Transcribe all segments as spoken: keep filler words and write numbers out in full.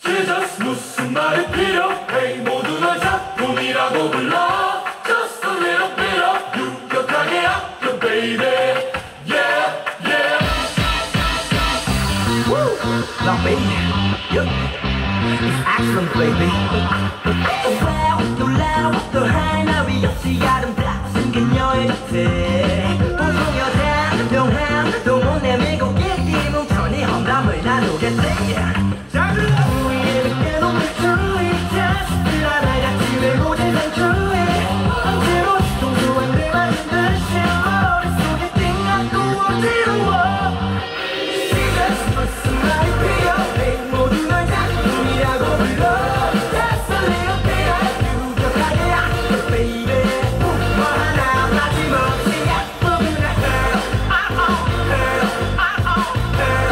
Jesus 무슨 말이 필요해 모두 널 작품이라고 불러 Just a little bit of 유격하게 아껴 baby Yeah yeah Woo! Love me, yeah. It's excellent baby. Wow, 놀라워 또 하나 위 없이 아름답고 생긴 여인 같아. 보통 여자 명함 동원 내밀고 일기 뭉쳐니 험담을 나누겠대. 우리의 깨놓은 주의 자식들 하나같이 외고 세상 주의 언제로 동소한 내 맞은 듯이 머릿속에 띵하고 어지러워. Jesus 무슨 말이 필요해 모두 널 작품이라고 불러 Just a little bit of 유격하게 아껴 baby 뭐 하나 마지막없이 예쁘구나 girl Uh-oh girl Uh-oh girl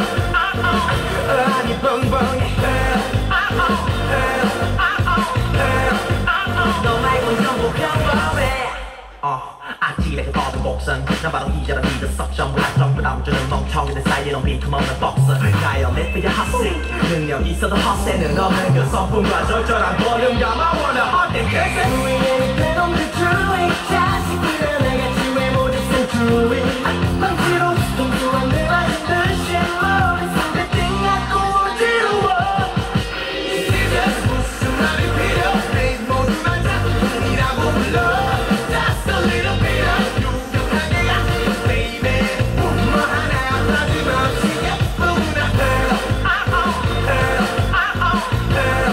Uh-oh 아니 뻥뻥해 girl Uh-oh girl Uh-oh girl Uh-oh 너 말곤 전부 평범해 어 아찔하게 뻗은 곡선 난 바로 이자라 믿어 썩정 무락정 부담 주는 멍청이들 사이에 넌 빈틈없는 복선 가요 내 핫생 능력 있어도 헛세는 없는 그 성품과 절절한 볼륨감 I wanna hot and kiss 우리의 빼놓은 그 주의 자식들 하나같이 외모를 쓴 주의 망치로 동소한 내 맞은 듯이 머릿속에 띵하고 어지러워 Jesus 무슨 말이 필요해 모두 날 작품이라고 불러 Just a little bit of 유격하게 아껴 baby 뭐 하나 빠짐없이 예쁘구나 girl Uh-oh girl Uh-oh girl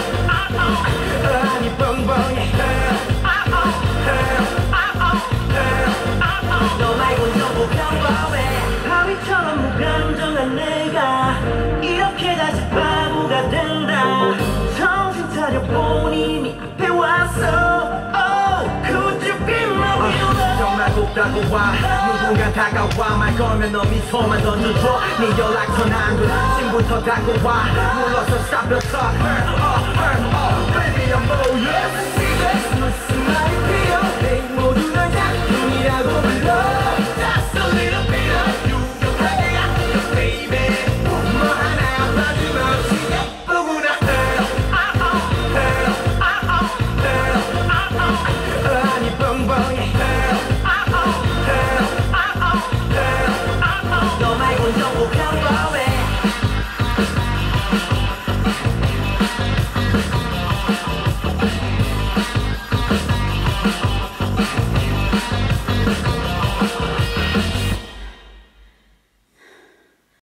Uh-oh 아니 뻥뻥해 girl Uh-oh girl Uh-oh girl Uh-oh 너 말곤 전부 평범해 바위처럼 무감정한 내가 이렇게 다시 바보가 된다 정신 차려 본인이 앞에 왔어 Oh could you be my hero 정말 곱다고 와 누군가 다가와 말 걸면 너 미소만 던져줘 네 연락처 한글 지금부터 다가와 눌러서 stop the talk Hurt, oh, hurt, oh, baby I'm all yours Jesus 무슨 말이